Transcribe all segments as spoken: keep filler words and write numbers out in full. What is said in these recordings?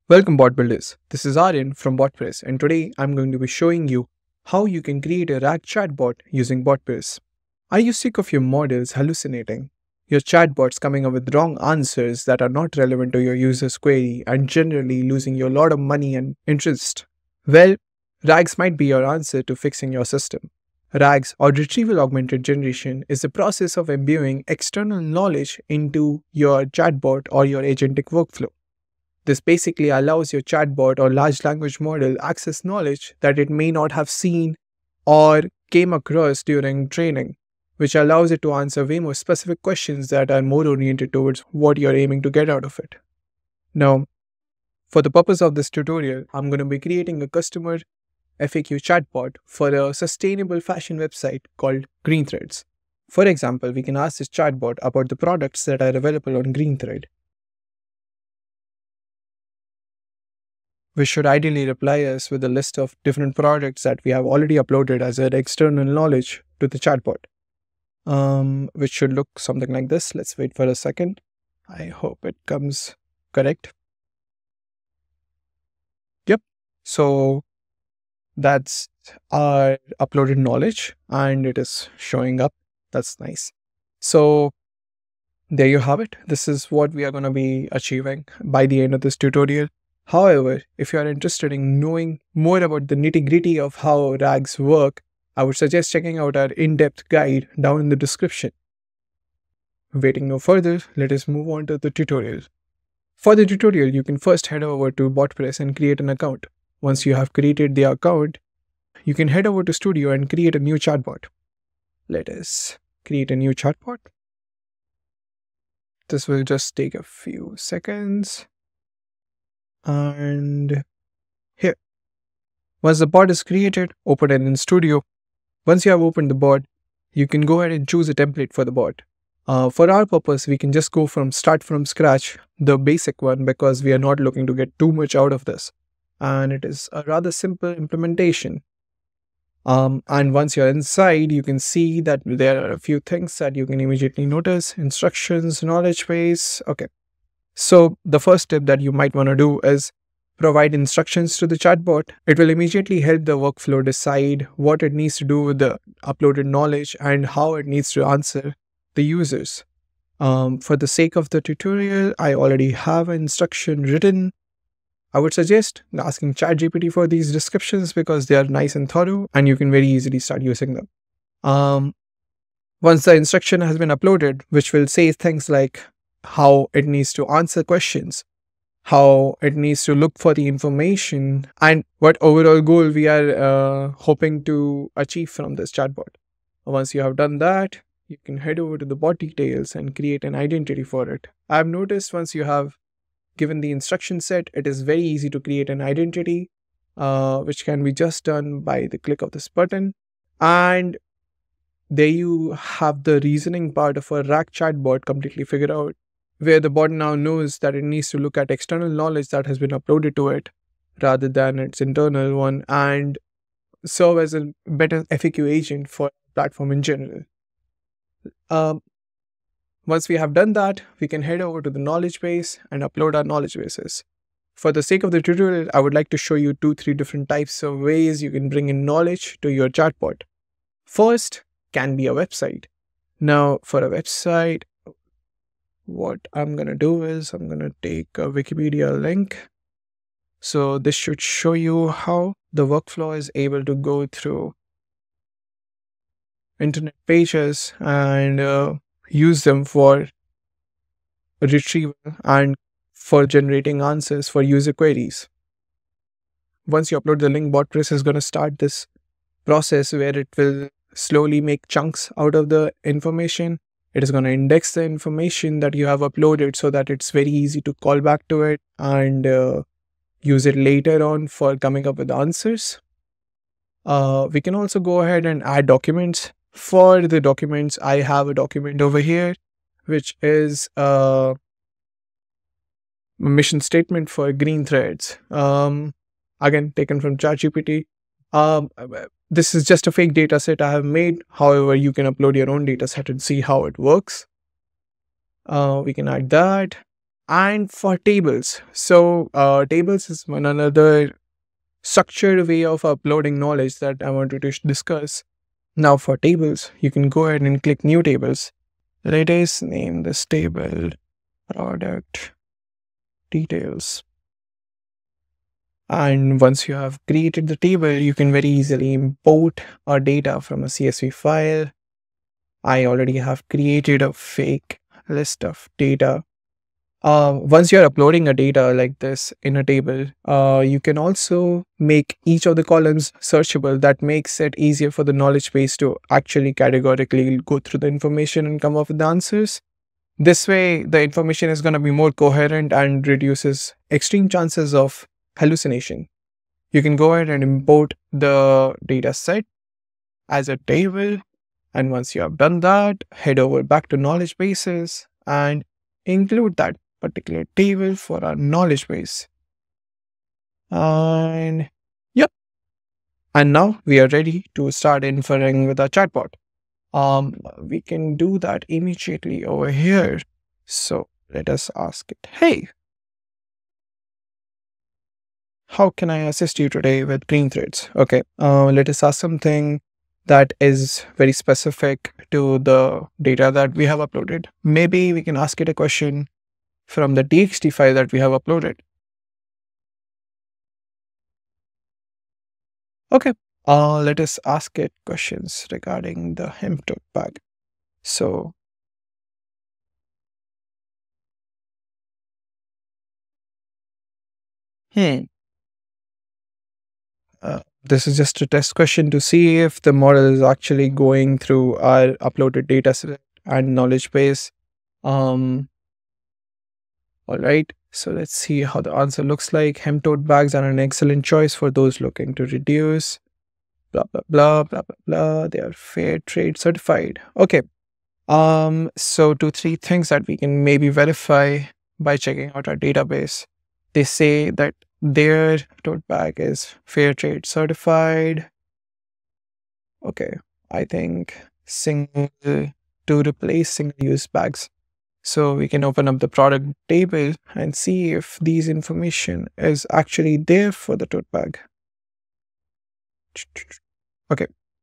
Welcome bot builders, this is Aryan from Botpress and today I'm going to be showing you how you can create a RAG chatbot using Botpress. Are you sick of your models hallucinating? Your chatbots coming up with wrong answers that are not relevant to your user's query and generally losing you a lot of money and interest? Well, RAGs might be your answer to fixing your system. RAGs or Retrieval Augmented Generation is the process of imbuing external knowledge into your chatbot or your agentic workflow. This basically allows your chatbot or large language model access knowledge that it may not have seen or came across during training, which allows it to answer way more specific questions that are more oriented towards what you're aiming to get out of it. Now, for the purpose of this tutorial, I'm going to be creating a customer F A Q chatbot for a sustainable fashion website called GreenThreads. For example, we can ask this chatbot about the products that are available on GreenThread, which should ideally reply us with a list of different products that we have already uploaded as an external knowledge to the chatbot, um, which should look something like this. Let's wait for a second. I hope it comes correct. Yep. So that's our uploaded knowledge and it is showing up. That's nice. So there you have it. This is what we are going to be achieving by the end of this tutorial. However, if you are interested in knowing more about the nitty-gritty of how RAGs work, I would suggest checking out our in-depth guide down in the description. Waiting no further, let us move on to the tutorial. For the tutorial, you can first head over to Botpress and create an account. Once you have created the account, you can head over to Studio and create a new chatbot. Let us create a new chatbot. This will just take a few seconds. And here, once the bot is created, open it in Studio. Once you have opened the bot, you can go ahead and choose a template for the bot. Uh, for our purpose, we can just go from start from scratch, the basic one, because we are not looking to get too much out of this. And it is a rather simple implementation. Um, and once you're inside, you can see that there are a few things that you can immediately notice. Instructions, knowledge base. Okay. So the first step that you might want to do is provide instructions to the chatbot. It will immediately help the workflow decide what it needs to do with the uploaded knowledge and how it needs to answer the users. Um, for the sake of the tutorial, I already have an instruction written. I would suggest asking ChatGPT for these descriptions because they are nice and thorough and you can very easily start using them. Um, once the instruction has been uploaded, which will say things like how it needs to answer questions, how it needs to look for the information, and what overall goal we are uh, hoping to achieve from this chatbot. Once you have done that, you can head over to the bot details and create an identity for it. I've noticed once you have given the instruction set, it is very easy to create an identity, uh, which can be just done by the click of this button. And there you have the reasoning part of a RAG chatbot completely figured out, where the bot now knows that it needs to look at external knowledge that has been uploaded to it rather than its internal one and serve as a better F A Q agent for the platform in general. Um, once we have done that, we can head over to the knowledge base and upload our knowledge bases. For the sake of the tutorial, I would like to show you two, three different types of ways you can bring in knowledge to your chatbot. First can be a website. Now, for a website, what I'm going to do is I'm going to take a Wikipedia link. So this should show you how the workflow is able to go through internet pages and uh, use them for retrieval and for generating answers for user queries. Once you upload the link, Botpress is going to start this process where it will slowly make chunks out of the information. It is going to index the information that you have uploaded so that it's very easy to call back to it and uh, use it later on for coming up with answers. Uh, we can also go ahead and add documents. For the documents, I have a document over here, which is a mission statement for GreenThreads. Um, again, taken from ChatGPT. Um, this is just a fake data set I have made. However, you can upload your own data set and see how it works. Uh, we can add that. And for tables, so uh, tables is one another structured way of uploading knowledge that I wanted to sh- discuss. Now for tables, you can go ahead and click new tables. Let us name this table product details. And once you have created the table, you can very easily import our data from a C S V file. I already have created a fake list of data. Uh, once you're uploading a data like this in a table, uh, you can also make each of the columns searchable. That makes it easier for the knowledge base to actually categorically go through the information and come up with the answers. This way, the information is going to be more coherent and reduces extreme chances of hallucination. You can go ahead and import the data set as a table. And once you have done that, head over back to knowledge bases and include that particular table for our knowledge base. And yep. And now we are ready to start inferring with our chatbot. Um, we can do that immediately over here. So let us ask it, hey, how can I assist you today with green threads? Okay, uh, let us ask something that is very specific to the data that we have uploaded. Maybe we can ask it a question from the T X T file that we have uploaded. Okay, uh, let us ask it questions regarding the hemp tote bag. So, hmm, uh, this is just a test question to see if the model is actually going through our uploaded data set and knowledge base. Um, all right, so let's see how the answer looks like. Hemp tote bags are an excellent choice for those looking to reduce. Blah blah blah blah blah blah. They are fair trade certified. Okay. Um. So two three things that we can maybe verify by checking out our database. They say that their tote bag is fair trade certified. Okay. I think single to replace single use bags. So we can open up the product table and see if these information is actually there for the tote bag. Okay.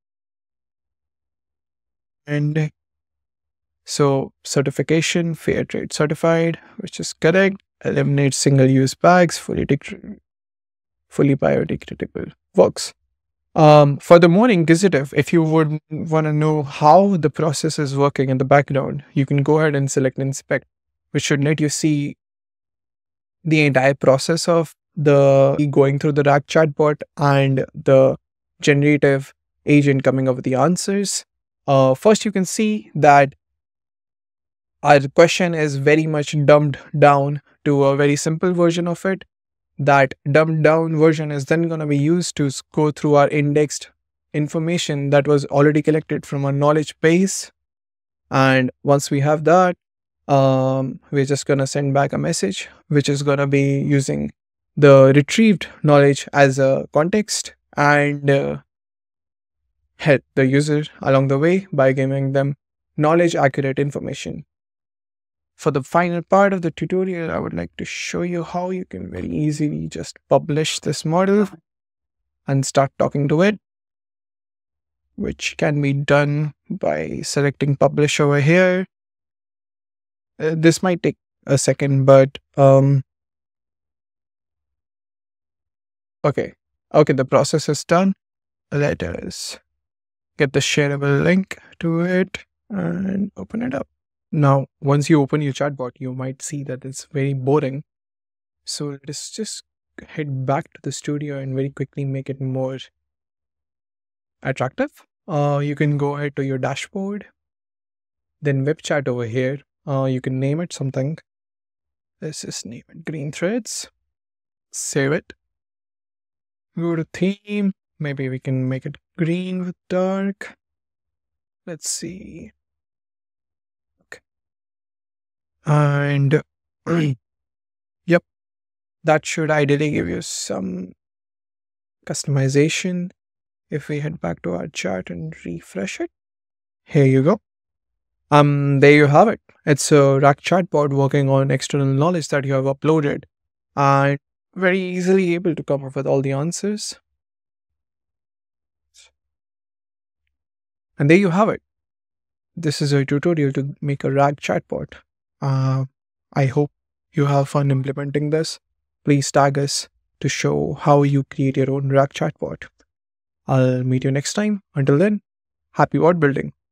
And so certification, fair trade certified, which is correct. Eliminate single use bags, fully, fully biodegradable. Works. Um, for the more inquisitive, if you would want to know how the process is working in the background, you can go ahead and select inspect, which should let you see the entire process of the going through the RAG chatbot and the generative agent coming up with the answers. Uh, first, you can see that our question is very much dumbed down to a very simple version of it. That dumbed down version is then going to be used to go through our indexed information that was already collected from our knowledge base. And once we have that, um, we're just going to send back a message, which is going to be using the retrieved knowledge as a context and uh, help the user along the way by giving them knowledge accurate information. For the final part of the tutorial, I would like to show you how you can very easily just publish this model and start talking to it, which can be done by selecting publish over here. Uh, this might take a second, but um, okay. Okay, the process is done. Let us get the shareable link to it and open it up. Now, once you open your chatbot, you might see that it's very boring. So let's just head back to the studio and very quickly make it more attractive. Uh, you can go ahead to your dashboard, then web chat over here. Uh, you can name it something. Let's just name it green threads. Save it. Go to theme. Maybe we can make it green with dark. Let's see. Okay. And yep, that should ideally give you some customization. If we head back to our chart and refresh it, here you go. Um, there you have it. It's a RAG chatbot working on external knowledge that you have uploaded and very easily able to come up with all the answers. And there you have it. This is a tutorial to make a RAG chatbot. Uh, I hope you have fun implementing this. Please tag us to show how you create your own RAG chatbot. I'll meet you next time. Until then, happy bot building.